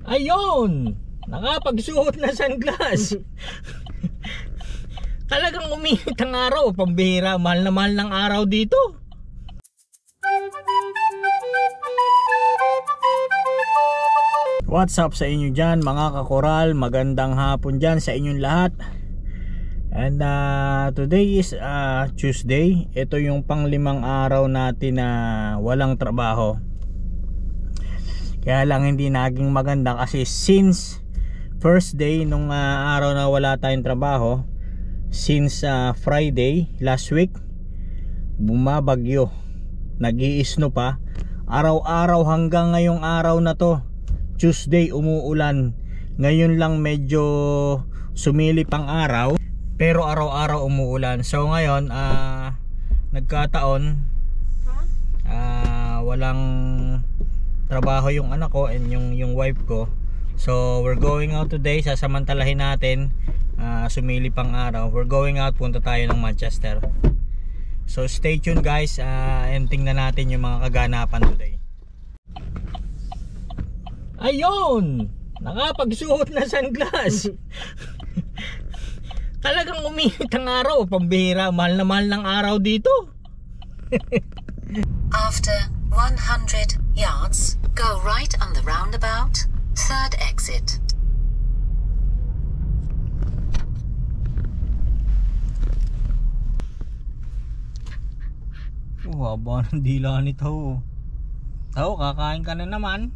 Ayun! Nakapagsuot na sunglass. Talagang uminit ang araw. Pambihira, mahal na mahal ng araw dito. What's up sa inyo dyan mga kakoral? Magandang hapon dyan sa inyong lahat. And today is Tuesday. Ito yung pang-5 araw natin na walang trabaho. Kaya lang hindi naging maganda kasi since first day nung araw na wala tayong trabaho, since Friday last week, bumabagyo, nag-i-snow pa araw-araw hanggang ngayong araw na to, Tuesday, umuulan. Ngayon lang medyo sumilip ang araw, pero araw-araw umuulan. So ngayon nagkataon walang trabaho yung anak ko and yung wife ko. So we're going out today. Sasamantalahin natin sumilip ang araw. We're going out, punta tayo ng Manchester. So stay tuned guys, and tingnan natin yung mga kaganapan today. Ayun! Nakapagsuot na sunglass. Talagang uminit ang araw. Pambihira, mahal na mahal ng araw dito. After 100 yards, go right on the roundabout, third exit. Haba ng dila nito. Tao, kakain ka na naman.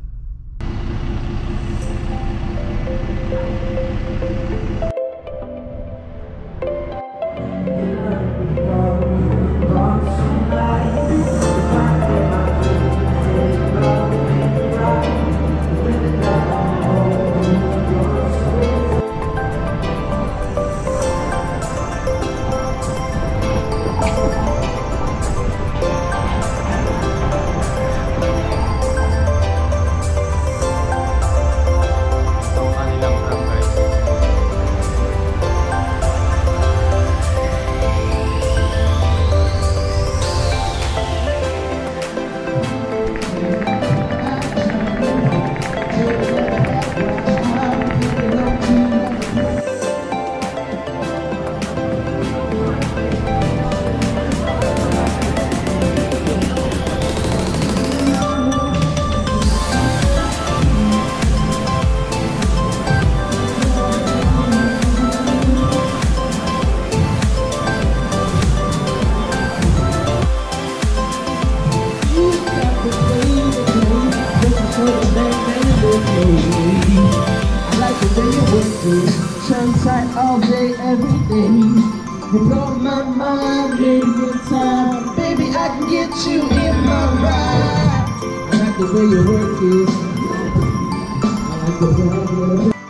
Sunshine all day, every day. You blow my mind, baby, good time. Baby, I can get you in my ride. I like the way you work it. I like the way you work it.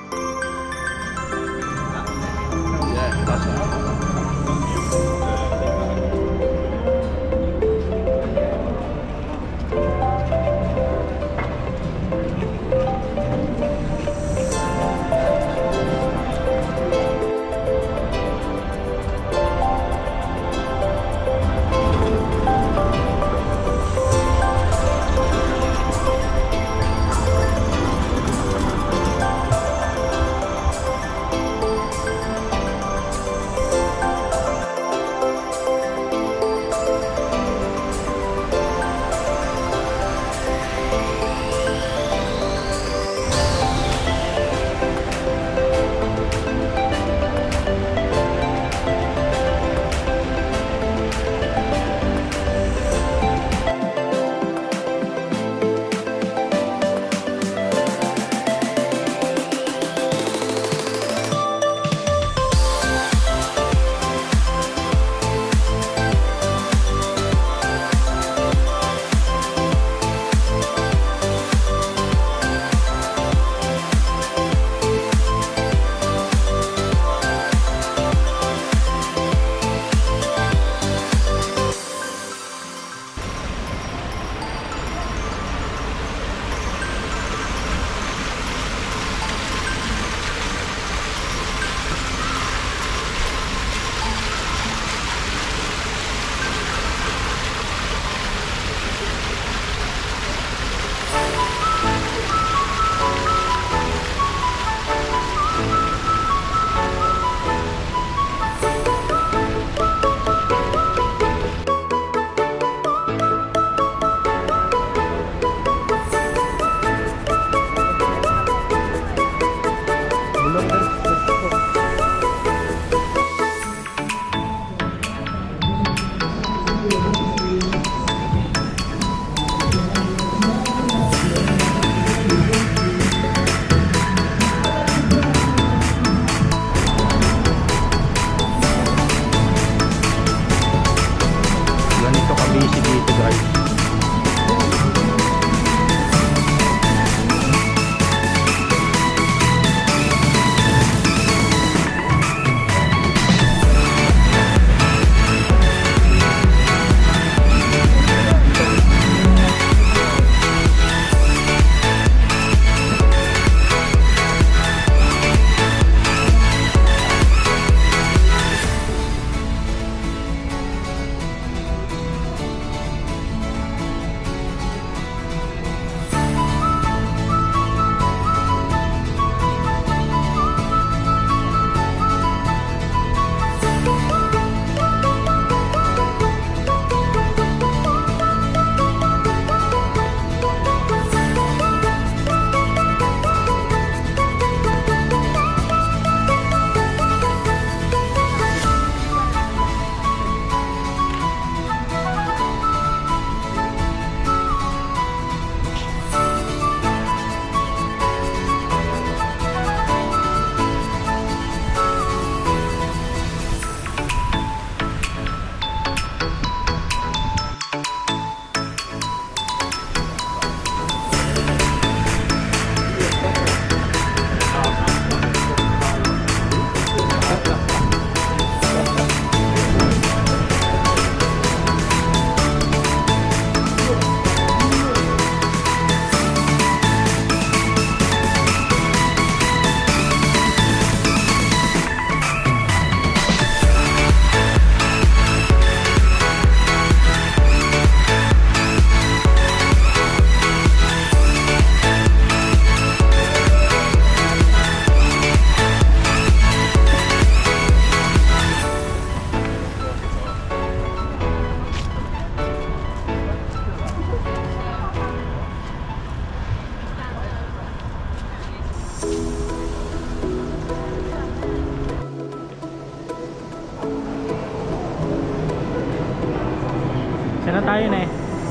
tayo na eh.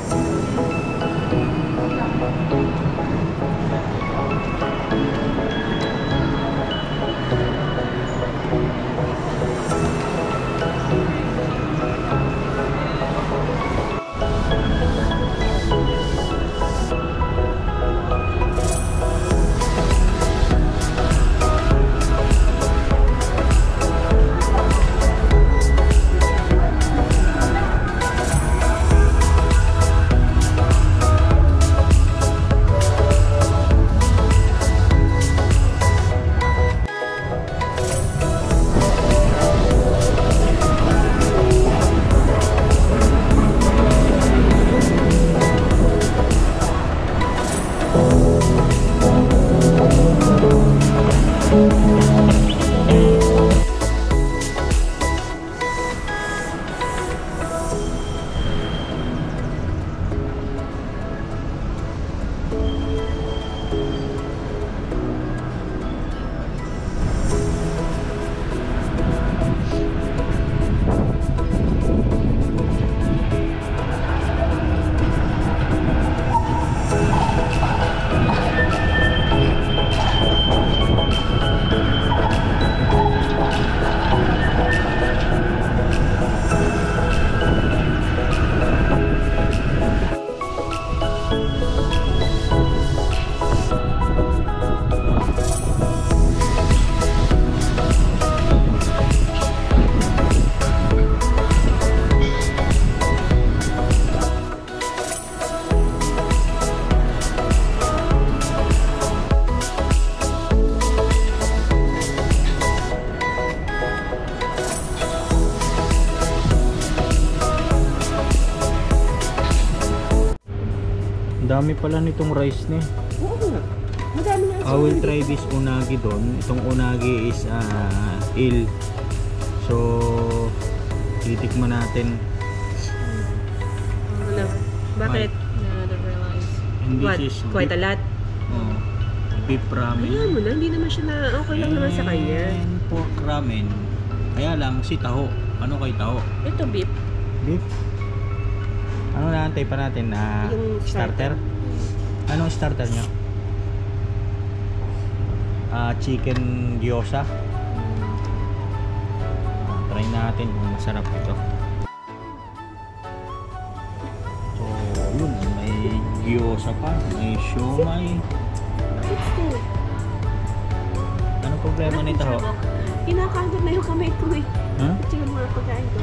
Dami pala nitong rice ni. Oo nga. Madami nga. I will try this unagi doon. Itong unagi is ill. So titikman natin. Wala. Bakit? Another realize. And this What? is Quite beef. a lot? Oh, beef ramen. Ayan mo lang. Hindi naman siya na okay lang naman sa kanya. And pork ramen. Kaya lang si taho. Ano kay taho? Ito beef. Beef? Ano naantay pa natin? Yung Starter? Anong starter nyo? Chicken gyoza. Try natin kung masarap ito. So yun, may gyoza pa, may siomay. Ano problema nito ho? Kinakagat na yung kamay ko eh. Huh? Ito yung mga pagkain ko.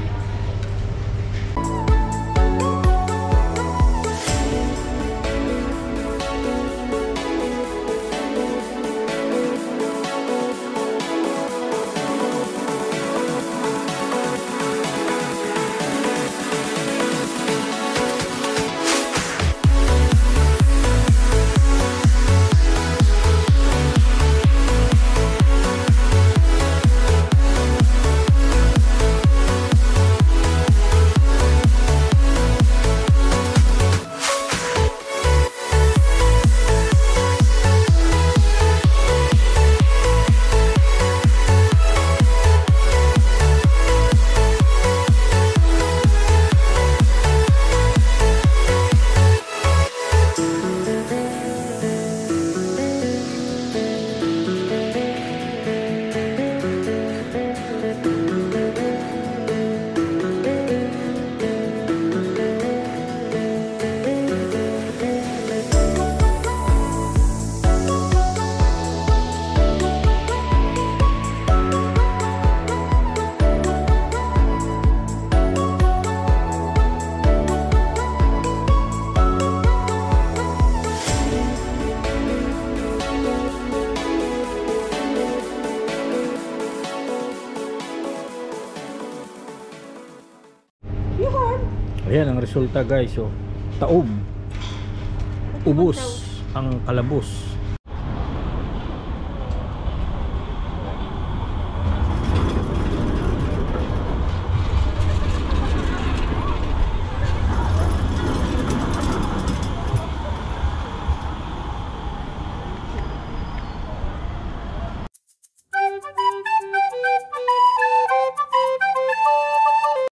Ayan ang resulta guys. So, taob. Ubos ang kalabos.